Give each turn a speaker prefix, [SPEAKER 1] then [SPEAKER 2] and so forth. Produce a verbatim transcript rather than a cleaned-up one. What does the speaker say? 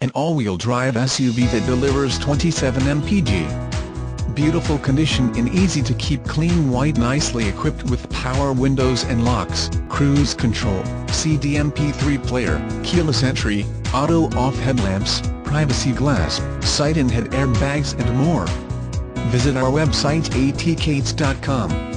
[SPEAKER 1] an all-wheel drive S U V that delivers twenty-seven mpg. Beautiful condition in easy-to-keep clean white, nicely equipped with power windows and locks, cruise control, C D M P three player, keyless entry, auto-off headlamps, privacy glass, side and head airbags and more. Visit our website a t cates dot com.